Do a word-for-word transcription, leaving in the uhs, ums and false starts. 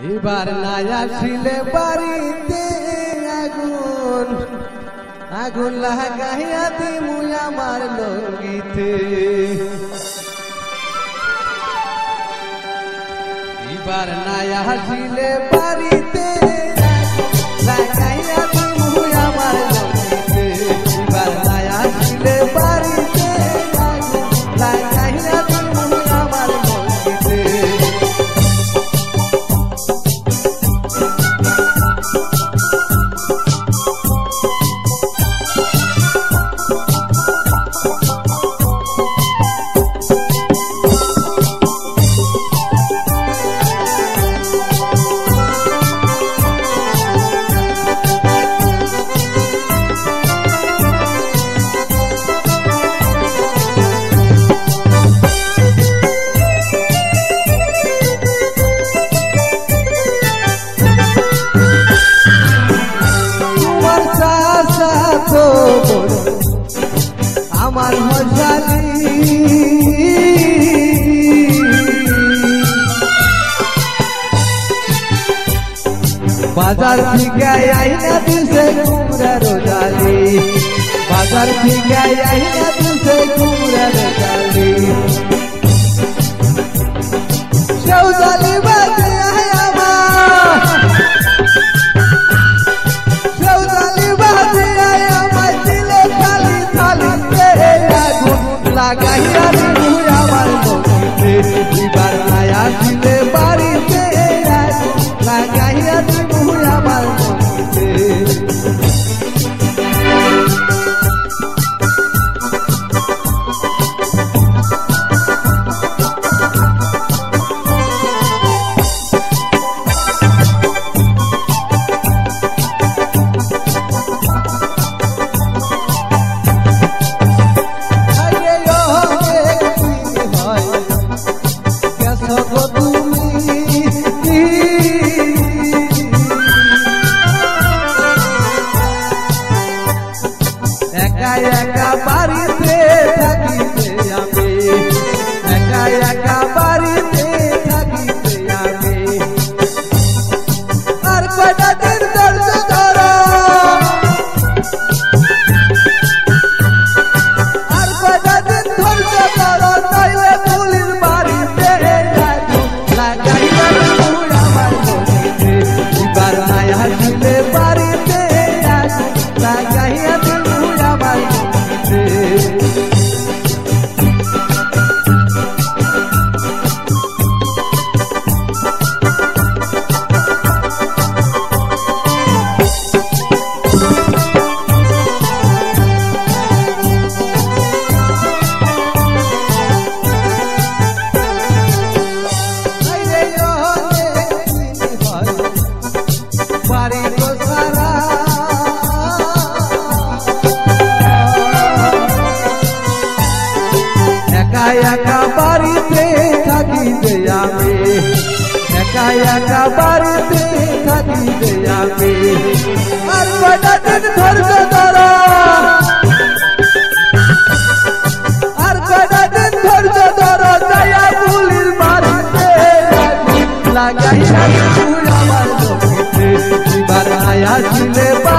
এবার নায়া ছিলে বাড়িতে আগুন আগুন লাগাইয়া দিমু আমার লঙ্গিতে এবার নায়া ছিলে বাড়িতে লাগাইয়া দিমু আমার লঙ্গিতে এবার নায়া ছিলে বাড়িতে আগুন লাগাইয়া দিমু আমার লঙ্গিতে আমার মজালি বাজার থেকে আইনা দিছে কুমড়া রোজালি বাজার থেকে আইনা দিছে কুমড়া রোজালি সৌজালি বাজে আমার সৌজালি বাজে আমার দিলে খালি খালি লাগাইয়া দিমু আমার লঙ্গিতে এবার নায়া ছিলে বাড়িতে লাগাইয়া দিমু আমার লঙ্গিতে একা একা বাড়িতে থাকিতে আমি একা একা বাড়িতে থাকিতে আমি আর কয়টা দিন ধৈর্য ধরো আর কয়টা দিন ধৈর্য ধরো নইলে পুলিশ বাড়িতে লাগাইয়া দিমু আমার লঙ্গিতে এবার নায়া ছিলে বাড়িতে লাগাইয়া দিমু আমার লঙ্গিতে একা বাড়িতে থাকিতে আমি একা একা বাড়িতে থাকিতে আমি আর কয়টা দিন ধৈর্য ধরো আর কয়টা দিন ধৈর্য ধরো যাইয়া পুলিশ বাড়িতে লাগাইয়া দিমু আমার লঙ্গিতে এবার নায়া ছিলে